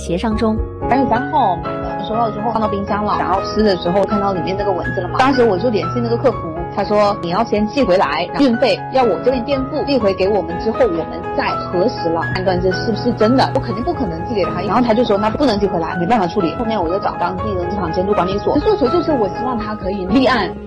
协商中。 3月3号买的，收到之后放到冰箱了，想要吃的时候看到里面那个文字了嘛，当时我就联系那个客服，他说你要先寄回来，运费要我这边垫付，寄回给我们之后，我们再核实了判断这是不是真的，我肯定不可能寄给他，然后他就说那不能寄回来，没办法处理。后面我就找当地的市场监督管理所，诉求就是我希望他可以立案。